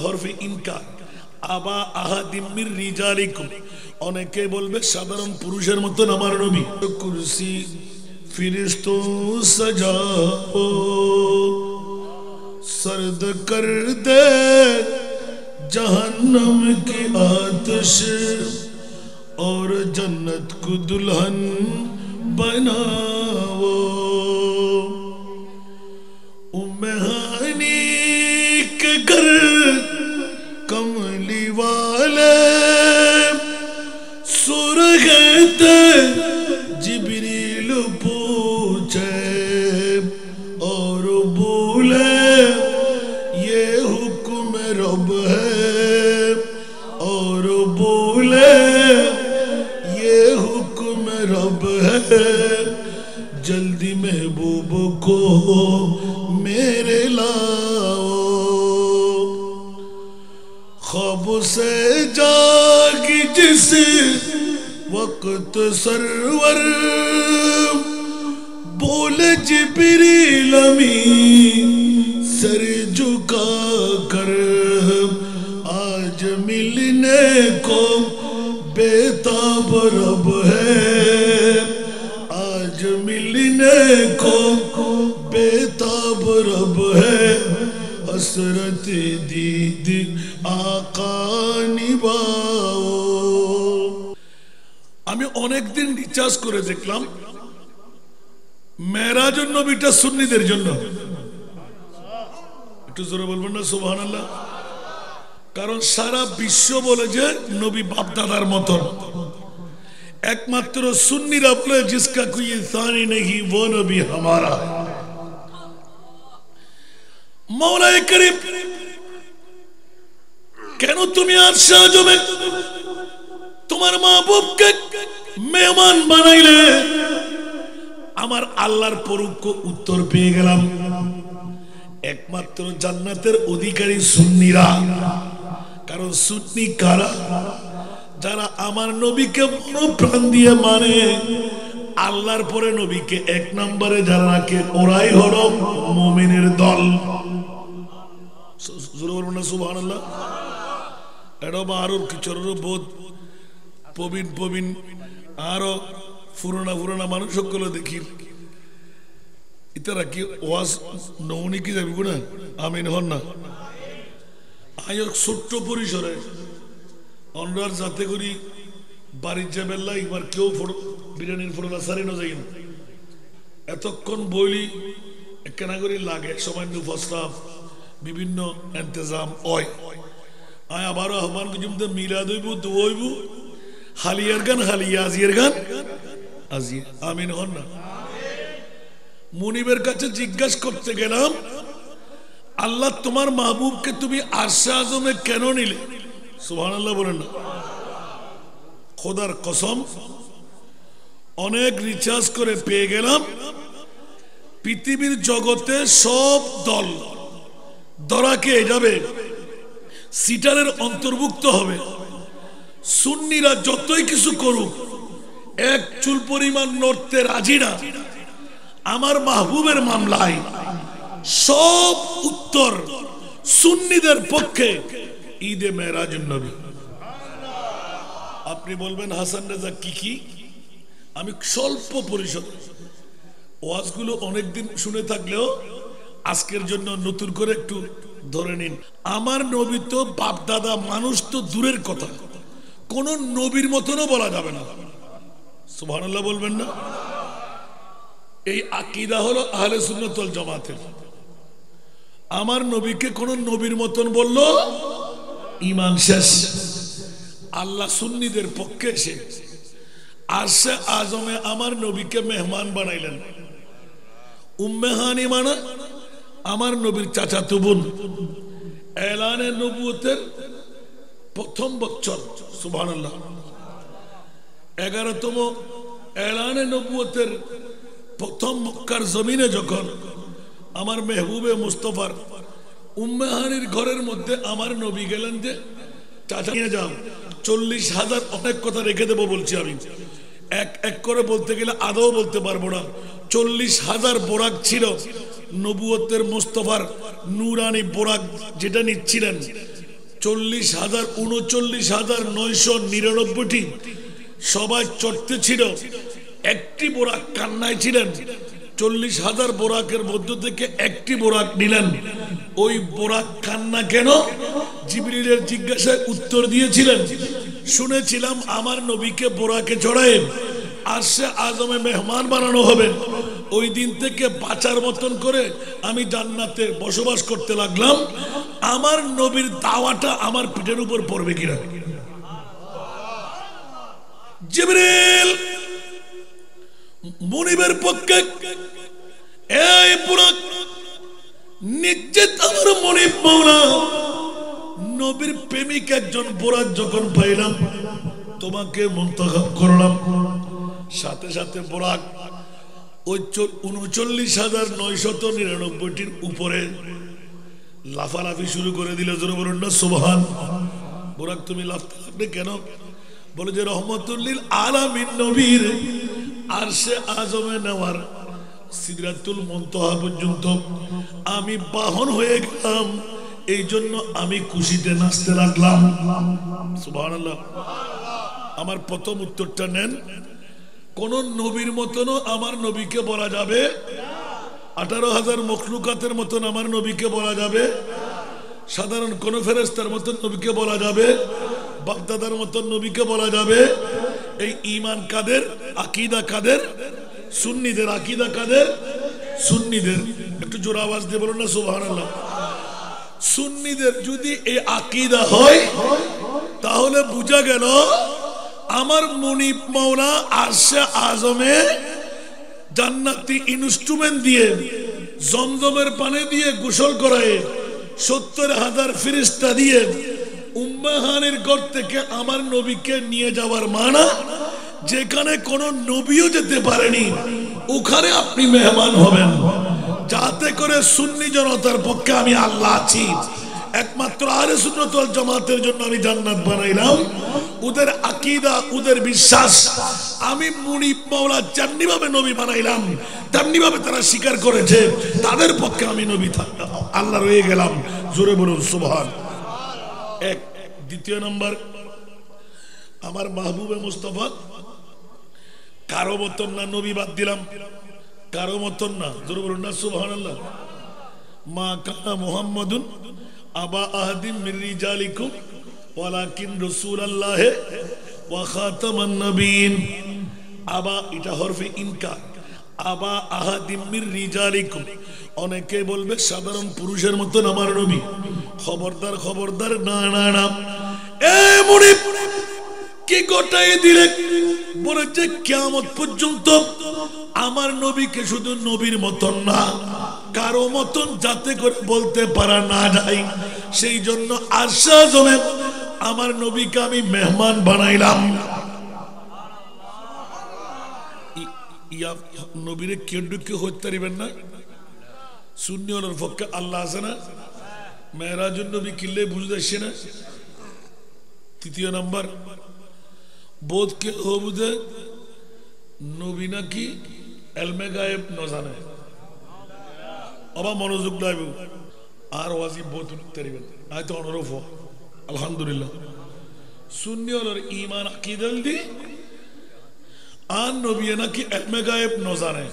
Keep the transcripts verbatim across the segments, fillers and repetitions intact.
হরফে ইনকার আবা আহাদিম মির রিজালিকুম অনেকে বলবে সাধারণ পুরুষের মতন আমার নবী কুরসি ফিরিস্তোं सजाओ सर्द कर दे जहन्नम की आतिश और जन्नत को दुल्हन बनाओ उम्मे हानी के घर कमली वाले सुरगते जिब्रील पूछे और बोले ये हुक्म रब है और बोले ये हुक्म रब है जल्दी महबूब को मेरे लाओ ख्वाब से जागी जिस वक्त सरवर बोले जिब्रील अमीन सर झुका कर आज मिलने को बेताब रब है आज मिलने को बेताब रब है हसरत दीद आका निभाओ আমি অনেক দিন রিচার্জ করে দেখলাম মেরাজুন নবীটা সুন্নিদের জন্য একটু জোরে বলবেন না সুবহানাল্লাহ কারণ সারা বিশ্ব বলে যে নবী বাপ দাদার মতন একমাত্র সুন্নিরা বলে जिसका कोई सानी नहीं वो नबी हमारा मौला करीम কেন তুমি আরশে আজমে তোমার মাহবুবকে মেহমান বানাইলে আমার আল্লাহর পরোক্ষ উত্তর পেয়ে গেলাম একমাত্র জান্নাতের অধিকারী সুন্নিরা কারণ সুন্নি কারা যারা আমার নবীকে প্রাণ দিয়ে মানে আল্লাহর পরে নবীকে এক নম্বরে যারা রাখে ওরাই হলো মুমিনের দল সুবহানাল্লাহ এটা আরো কিছু বোধ প্রবীণ প্রবীণ আরো পুরোনা পুরোনা মানুষ সকলে দেখি ইতারা কি ওয়াজ নৌনি কি যাবি না আমিন হন না আয় ছোট্ট পরিসরে অন্যার যাতে করি বাড়ির যাবেল্লা একবার কেউ বিরিয়ানির ফোরলা সারি না যাই না এতক্ষণ বইলি কেনা করি লাগে সামান্য প্রস্তাব বিভিন্ন ইন্তজাম হয় আয় আবারও আহ্বান জমতে মিলাদ হইব দু হইব হালিয়ার গান হালিয়া আজিয়ার গান আজিয়া আমিন হন না মুনিবের কাছে জিজ্ঞাসা করতে গেলাম আল্লাহ তোমার মাহবুবকে তুমি আরশে আজমে কেন নিলে সুবহানাল্লাহ বলেন না খোদার কসম অনেক রিচার্জ করে পেয়ে গেলাম পৃথিবীর জগতে সব দল ধরা খেয়ে যাবে সিটারের অন্তর্ভুক্ত হবে সুন্নিরা যতই কিছু করুক এক চুল পরিমাণ নড়তে রাজি না আমার মাহবুবের মামলায় সব উত্তর সুন্নিদের পক্ষে ঈদে মেরাজুন নবী আপনি বলবেন হাসান রাজা কি কি আমি স্বল্প পরিসর ওয়াজগুলো অনেকদিন শুনে থাকলেও আজকের জন্য নতুন করে একটু ধরে নিন আমার নবী তো বাপ দাদা মানুষ তো দূরের কথা কোন নবীর মতনও বলা যাবে না সুবহানাল্লাহ বলবেন না এই আকীদা হলো আহলে সুন্নাত ওয়াল জামাতের আমার নবীকে কোন নবীর মতন বললো ঈমান শেষ আল্লাহ সুন্নিদের পক্ষে এসে আরশে আজমে আমার নবীকে মেহমান বানাইলেন উম্মে হানি মানে আমার নবীর চাচাতো বোন এলানে নবুয়তের প্রথম বছর সুবহানাল্লাহ এগারোতম এলানে নবুয়তের প্রথম মক্কার জমিনে যখন আমার মেহবুবে মুস্তফার উম্মে হানির ঘরের মধ্যে আমার নবী গেলেন যে চাচা নিয়ে যাও চল্লিশ হাজার অনেক কথা রেখে দেবো বলছি আমি এক এক করে বলতে গেলে আদৌ বলতে পারবো না চল্লিশ হাজার বোরাক ছিল নবুয়তের মুস্তফার নুরানি বোরাক যেটা নিচ্ছিলেন চল্লিশ হাজার উনচল্লিশ হাজার নয়শো নিরানব্বইটি সবাই চড়তে ছিল, একটি বোরাক কান্নায় ছিলেন। চল্লিশ হাজার বোরাকের মধ্য থেকে একটি বোরাক নিলেন। ওই বোরাক কান্না কেন? জিবরিলের জিজ্ঞাসায় উত্তর দিয়েছিলেন, শুনেছিলাম আমার নবীকে বোরাকে চড়ায় আরশে আজমে মেহমান বানানো হবে। ওই দিন থেকে বাঁচার মতন করে আমি জান্নাতে বসবাস করতে লাগলাম। আমার নবীর দাওয়াটা আমার পিঠের উপর পড়বে কিনা। জিবরিল মুনিবের পক্ষে এই বোরাক নিশ্চিত আমার মুনিব মাওলা নবীর প্রেমিক একজন বোরাক যখন পাইলাম তোমাকে মুনতাখাব করলাম। সাথে সাথে বোরাক ওই উনচল্লিশ হাজার নয়শত নিরানব্বইটির উপরে লাফালাফি শুরু করে দিল। জোরে বলুন না সুবহান। বোরাক তুমি লাফতে লাগবে কেন? বলে যে রহমতুল্লিল আলামিন নবীর আরশে আজমে নেওয়ার সিদরাতুল মুনতাহা পর্যন্ত আমি বাহন হয়ে গেলাম, এই জন্য আমি খুশিতে নাচতে লাগলাম। সুবহানাল্লাহ। আমার প্রথম উত্তরটা নেন, কোন নবীর মতনও আমার নবীকে বলা যাবে? আঠারো হাজার মখলুকাতের মতন আমার নবীকে বলা যাবে? সাধারণ কোন ফেরেশতার মতন নবীকে বলা যাবে? বাগদাদার মতন নবীকে বলা যাবে? এই ঈমান কাদের? আকীদা কাদের? সুন্নিদের। আকীদা কাদের? সুন্নিদের। একটু জোরে আওয়াজ দিয়ে বলুন না সুবহানাল্লাহ। সুন্নিদের যদি এই আকীদা হয় তাহলে বোঝা গেল আমার মুনিব মাওলা আরশে আজমে জান্নাতি ইনস্ট্রুমেন্ট দিয়ে জমজমের পানি দিয়ে গোসল করায় সত্তর হাজার ফেরেশতা দিয়ে উম্মাহানের ঘর থেকে আমার নবীকে নিয়ে যাওয়ার মানা, যেখানে কোন নবীও যেতে পারেনি ওখানে আপনি মেহমান হবেন, যাতে করে সুন্নি জনতার পক্ষে আমি আল্লাহ আছি। একমাত্র আহলে সুন্নাত ওয়াল জামাতের জন্য আমি জান্নাত বানাইলাম। ওদের আকীদা, ওদের বিশ্বাস আমি মুনিব মাওলা যেমনি ভাবে নবী বানাইলাম তেমনি ভাবে তারা স্বীকার করেছে, তাদের পক্ষে আমি নবী আল্লাহ রয়ে গেলাম। জোরে বলুন সুবহান। এক। দ্বিতীয় নম্বর, আমার মাহবুবে মুস্তাফা কারো মতন না, নবী বাদ দিলাম, কারো মতন না। জোরে বলুন না সুবহানাল্লাহ। মা কানা মুহাম্মাদুন আবা আহাদিম মির রিজালিকুম ওয়ালাকিন রাসূলুল্লাহ ওয়া খাতামান নবিয়্যিন। আবা এটা হরফে ইনকার। আবা আহাদিম মির রিজালিকুম, অনেকে বলবে সাধারণ পুরুষের মতন আমার নবী। খবরদার খবরদার, না না না। এ মুনিব কি গোটাই দিলে বলেছে কিয়ামত পর্যন্ত আমার নবীকে শুধু নবীর মতন না কারো মতন যাতে করে বলতে পারা না যায়, সেই জন্য আরশে আজমে আমার নবীকে আমি মেহমান বানাইলাম। ইয়া নবীরে কেউ কেউ হইতে পারিবেন না। সুন্নি ওনার পক্ষে আল্লাহ আছে না? মেহরাজুন নবী কিল্লে বুঝতে আসছে না। তৃতীয় নাম্বার, বোধকে ও বুঝে নবী নাকি এলমে গায়েব ন জানে। আবার মনোযোগ লাগবে আর ওয়াজিব বোধ তারিবেন আয়তো অনুরূপ হোক আলহামদুলিল্লাহ। সুন্নি ওনার ঈমান আকীদাল দি আর নবী নাকি এলমে গায়েব ন জানে।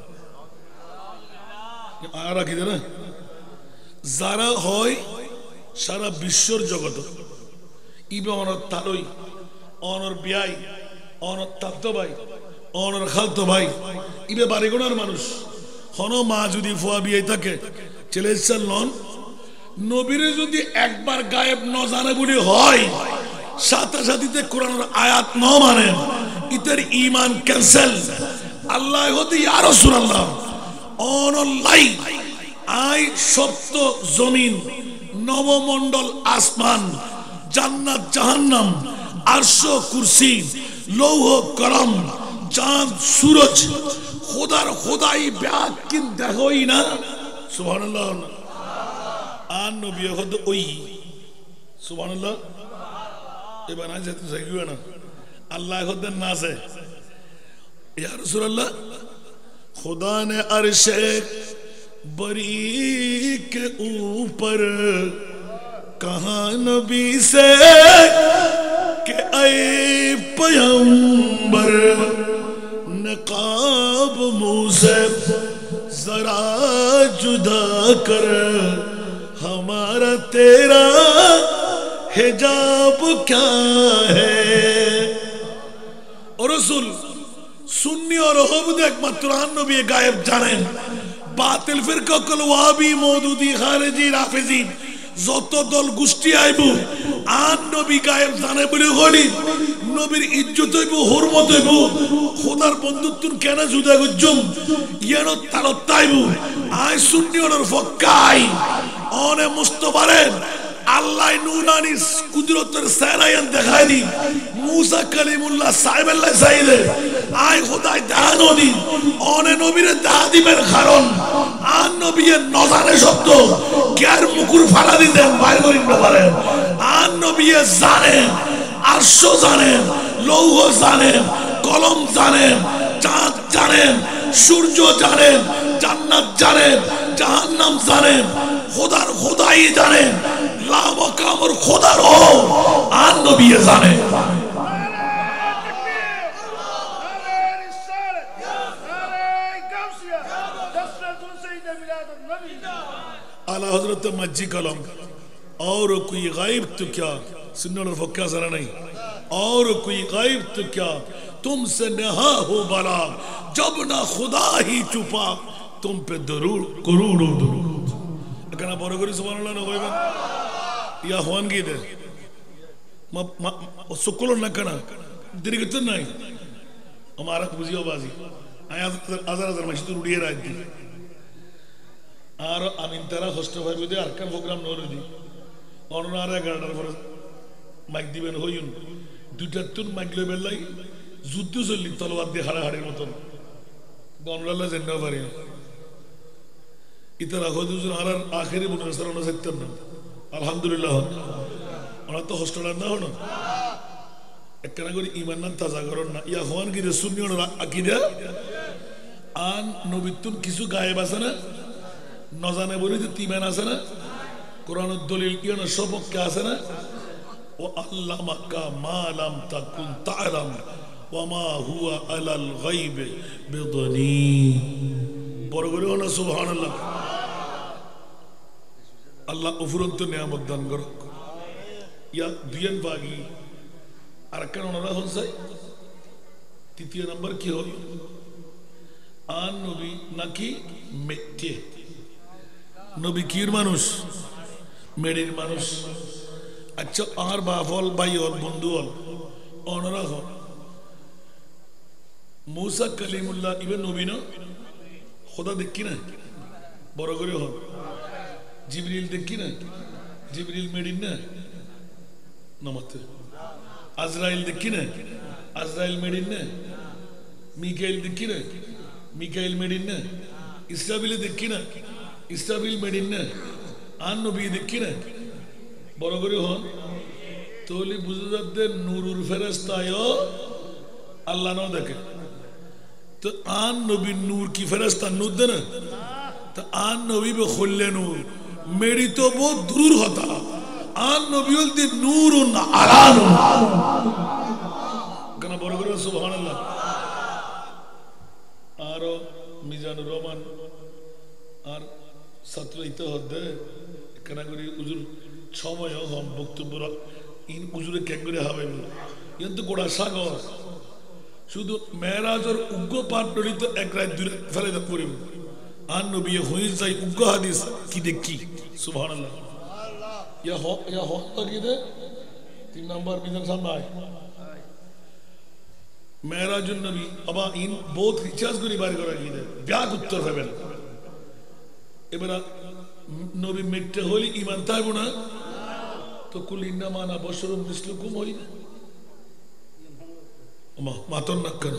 আর আকীদা না যারা হয় সারা বিশ্বর জগত ইবে অনর তালই অনর বিয়াই অনর তাপ্ত ভাই অনর খালতো ভাই ইবে বাড়িগোনার মানুষ হন মা যদি ফুয়া বিয়ে থাকে ছেলে লন নবীরে যদি একবার গায়েব ন জানে বলে হয় সাথে সাথে কোরআনের আয়াত ন মানেন ইতের ঈমান ক্যান্সেল। আল্লাহ হতে ইয়া রাসূলুল্লাহ অনলাই আই সপ্ত জমিন নবমণ্ডল আসমান জান্নাত জাহান্নাম আরশ কুরসি লৌহ কলম চাঁদ সূরজ খোদার খোদাই ব্যাগ কিন দেখোই না। সুবহানাল্লাহ। আর নবী হদ ওই সুবহানাল্লাহ। এবার না যেতে চাইবে না আল্লাহ হদ না আছে ইয়া রাসূলুল্লাহ खुदा ने अर्शे बरी के ऊपर कहाँ नबी से के ऐ पैगंबर नकाब मुँह से जरा जुदा कर हमारा तेरा हिजाब क्या है। और रसूल सुन्नी और अहमद एकमात्र नबी गायब जानेन बातिल फिरका कल वाबी मौदूदी खारिजी राफिजी যত দল গোষ্ঠী আইব আন নবী গায়েব জানে বলে গলি নবীর ইজ্জত হইব হুরমত হইব খোদার বন্ধুত্ব কেন জুদা গজম ইয়ানো তারত তাইব আই সুন্নি ওর ফক্কাই অনে মুস্তফারেন আল্লাহ নুরানি কুদরতের সারায়ান দেখাই দি মুসা কালিমুল্লাহ সাইবাল্লাহ সাইদে আই খোদাই দানো দি অনে নবীরে দা দিবেন কারণ আন নবীর নজারে শব্দ কার মুকুর ফালা দিতেন বাইর করিন না পারেন আন নবী জানেন আরশ জানেন লৌহ জানেন কলম জানেন চাঁদ জানেন সূর্য জানেন জান্নাত জানেন জাহান্নাম জানেন খোদার খোদাই জানেন লা মাকামর খোদার ও আন নবী জানেন। आला हजरत मज्जी कलम और कोई गायब तो क्या सुनने और फक्का जरा नहीं और कोई गायब तो क्या तुमसे नहा हो बला जब ना खुदा ही छुपा तुम पे दरूर करोड़ों दरूर कहना बोलो करी सुभान अल्लाह ना कोई बन या हुआन की दे म म सुकुलो न करना दिरी कितना नहीं हमारा बुझियो बाजी आया आज़ार आज़ार मशीन उड़िए राजी আর আমিন তারা হোস্ট ভাই দে আর কার প্রোগ্রাম নরে দি অননারে গার্ডার পরে মাইক দিবেন হইউন দুইটা তুন মাইক লই বেলাই যুদ্ধ চলি তলোয়ার দিয়ে হাড়াহাড়ির মতন গনরালা জেন্না পারি ইতারা হদুজুর আর আখেরি মুনাসার না সত্যম না আলহামদুলিল্লাহ ওনা তো হোস্টেলার না হনো একখানা করে ঈমান না তাজা করন না ইয়া হওয়ান কি সুন্নি ওর আকীদা আন নবিতুন কিছু গায়েব আছে না নজানে বলি যে তিমান আছে না কোরআনের দলিল কিনা সবকে আছে না ও আল্লামাকা মা লাম তাকুন তা'লাম ওয়া মা হুয়া আলাল গায়ব বিদনীন বড় করে না সুবহানাল্লাহ। আল্লাহ উপরন্ত নিয়ামত দান করুক ইয়া দুইয়েন ভাগি আর কেন ওনারা হনসাই তৃতীয় নাম্বার কি হয় আন নবী নাকি মেটে নবী কির মানুষ মেরির মানুষ আচ্ছা আর বাফল ভাই ওর বন্ধু হল অনরা হল মুসা কালিমুল্লাহ ইবেন নবী না খোদা দেখি না বড় করে হল জিবরিল দেখি না জিবরিল মেরিন না নমতে আজরাইল দেখি না আজরাইল মেরিন না মিকাইল দেখি না মিকাইল মেরিন না ইসরাফিল দেখি না ইসরাফিল মেরিন না আন নবী দেখি না বড় করে হন তাহলে বুঝে যাচ্ছে নূরুর ফেরেশতায়ও আল্লাহ না দেখে তো আন নবী নূর কি ফেরেশতা নূর দে না তো আন নবী বে খুললে নূর মেরি তো বহুত দূর হতা আন নবী বলতে নূরুন আলা নূর কেন বড় করে সুবহানাল্লাহ। আর মিজানুর রহমান আর ছাত্র ইতে হদ্দে কেনা করি উজুর সময় হম বক্তব্য ইন উজুরে কেন করে হবে কিন্তু গোড়া সাগর শুধু মেরাজর উগ্র পাঠ নড়িত এক রাত দূরে ফেলে পড়িব আর নবী হয়ে যাই উগ্র হাদিস কি দেখি সুবহানাল্লাহ। ইয়া হ ইয়া হ লাগিয়ে দে তিন নাম্বার মিজান সামনে মেরাজুন নবী আবা ইন বহুত রিচার্জ করি বাড়ি করা গিয়ে দে ব্যাগ উত্তর হবে এবার নবী মেটে হলি ইমান তাইব না তো কুল ইন্নামা আনা বশরুম মিসলুকুম হই ওমা মাতন না কেন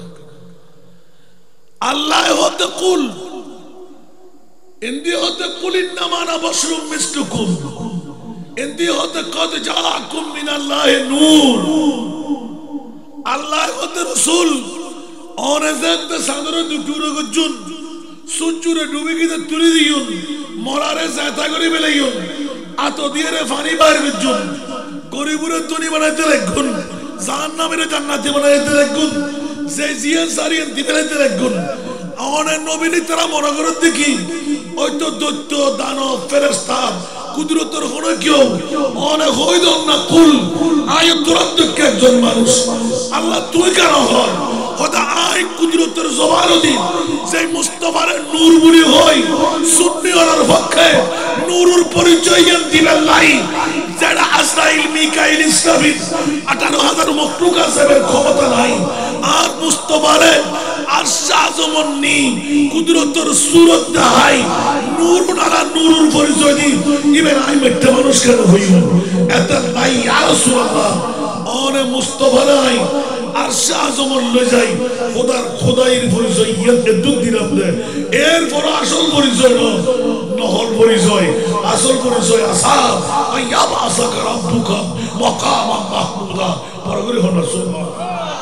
আল্লাহ হতে কুল ইন্দি হতে কুল ইন্নামা আনা বশরুম মিসলুকুম ইন্দি হতে কদ জাআকুম মিনাল্লাহি নূর আল্লাহ হতে রাসূল অনেজেতে সাদরে দুটুরে গজুন সুচুরে ডুবে গিয়ে তুলি দিউন মরারে জাতা করি বেলাইউন আতো দিয়ে রে ফানি বার বিজুন গরিবুরে ধনী বানাইতে লাগুন জাহান্নামের জান্নাতি বানাইতে লাগুন যে জিয়া সারিয়ান দিতে লাগুন অনেক নবীনি তারা মনে করে দেখি ওই তো দৈত্য দানব ফেরেশতা কুদরতের হলো কেউ অনেক হইদ না কুল আয় দুরন্ত একজন মানুষ আল্লাহ তুই কেন হয় খোদা আয় কুদরতের জবান দিন যে মুস্তাফার নূর বুড়ি হই সুন্নি ওর পক্ষে নূরের পরিচয় জ্ঞান দিবেন লাই যারা আজরাইল মিকাইল ইসরাফিল আঠারো হাজার মখলুক আছে এর ক্ষমতা নাই আর মুস্তাফারে আরশ আযমন নি কুদরতের সূরত দেখাই নূর নারা নূরের পরিচয় দিন ইবেন আই মেটে মানুষ কেন হইব এত নাই ইয়া রাসূলুল্লাহ ওরে মুস্তাফা নাই আরশ আযমন লই যাই খোদার খোদাইর পরিচয় ইয়ে দুধ দিলাম দে এরপর আসল পরিচয় নহল পরিচয় আসল পরিচয় আসা আইয়া বাসা রাব্বুকা মাকামান মাহমুদা পরগরি হনা সুবহান।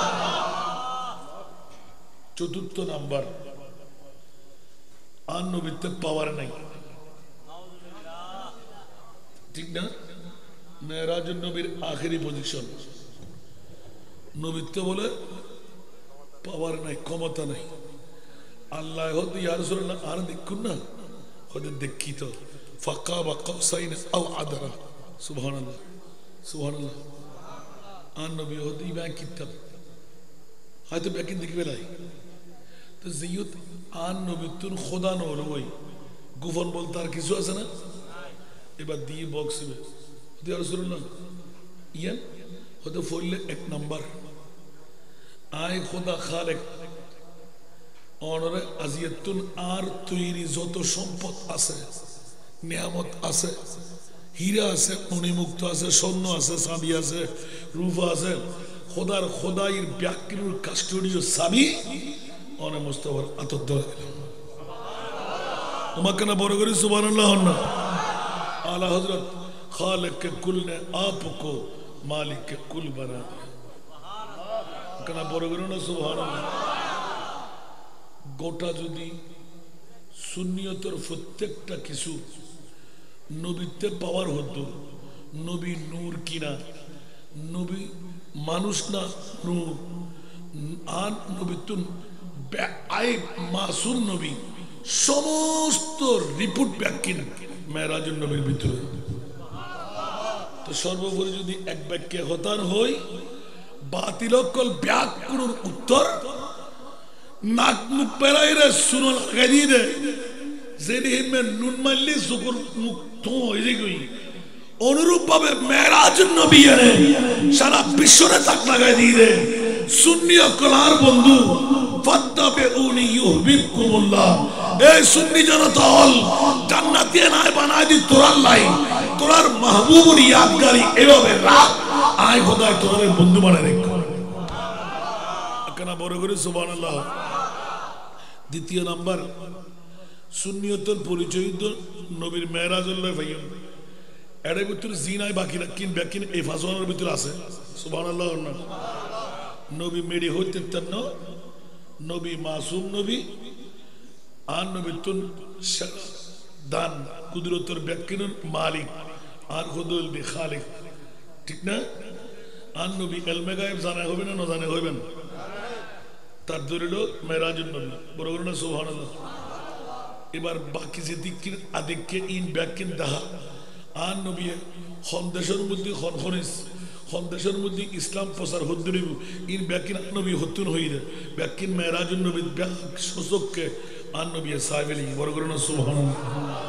চতুর্থ নাম্বার আর নবীতে পাওয়ার নাই ঠিক না মেরাজুন নবীর আখেরি পজিশন নবীতে বলে পাওয়ার নাই ক্ষমতা নাই আল্লাহ হতে ইয়া রাসূলুল্লাহ আর দেখুন না হতে দেখি তো ফাকা বা কাউসাইন আও আদরা সুবহানাল্লাহ সুবহানাল্লাহ আর নবী হতে ইবা কিতাব হয়তো ব্যাকিন দেখবে নাই তো জিয়ত আর নবীতুন খোদা নর ওই গোপন বলতে আর কিছু আছে না এবার দিয়ে বক্স ইয়া রাসূলুল্লাহ ইয়ান হতে ফললে এক নাম্বার আয় খোদা খালেক অনরে আজিয়াতুন আর তৈরি যত সম্পদ আছে নিয়ামত আছে হীরা আছে মণিমুক্ত আছে স্বর্ণ আছে চাবি আছে রূপা আছে খোদার খোদাইর ব্যাকরুর কাস্টোডিও চাবি অনে মুস্তাফার আতর ধরে দিলাম তোমাকে না বড় করি সুবহানাল্লাহ না আলা হযরত খালিক কে কুল ने आपको मालिक के कुल बना दिया কেন বড় করি না সুবহানাল্লাহ। গোটা যদি সুন্নিয়তের প্রত্যেকটা কিছু নবীতে পাওয়ার হতো নবী নূর কিনা নবী মানুষ না নূর আর নবীতুন আই মাসুম নবী সমস্ত রিপোর্ট ব্যাকিন মেরাজুন নবীর ভিতরে তো সর্বোপরি যদি এক বাক্যে হতান হই বাতিলকল ব্যাকুর উত্তর নাক মুখ পেরাইরে শুনো লাগাই দে যেদি হিমে নুন মারলি শুকুর মুখ তো হয়ে গই অনুরূপ ভাবে মেরাজুন নবী এনে সারা বিশ্বরে তাক লাগাই দিয়ে দে সুন্নি অকলার বন্ধু ফাত্তাবিউনি ইউহিব্বুকুমুল্লাহ এই সুন্নি জনতা হল জান্নাতি নাই বানাই দি তোরার লাই তোরার মাহবুবুর ইয়াদগারি এভাবে রাখ আয় খোদাই তোরার বন্ধু বানাই রেখ কেন বড় করে সুবহানাল্লাহ। দ্বিতীয় নাম্বার সুন্নিয়তের পরিচয় নবীর মেরাজুল্লাহ ভাইয়ন এর ভিতরে জিনাই বাকি রাখিন ব্যাকিন এই ফাজওয়ানের ভিতরে আছে সুবহানাল্লাহ না নবী মেডি হইতে তন্ন নবী মাসুম নবী আর নবীতুন দান কুদরতের ব্যাকিন মালিক আর খুদুল বি খালিক ঠিক না আর নবী ইলমে গায়েব জানা হবে না না জানা হইবেন তার দলিল মেরাজুন নবী বড় করে না সুবহানাল্লাহ। এবার বাকি যে দিকির আদিককে ইন ব্যাকিন দাহা আর নবী সন্দেশের মধ্যে খনখনিস সন্দেশের মধ্যে ইসলাম প্রচার হদ্দুর ইন ব্যাকিন নবী হতুন হইরে ব্যাকিন মেরাজুন নবী ব্যাক সূচককে আর নবী সাহেব বড় করে না সুবহানাল্লাহ।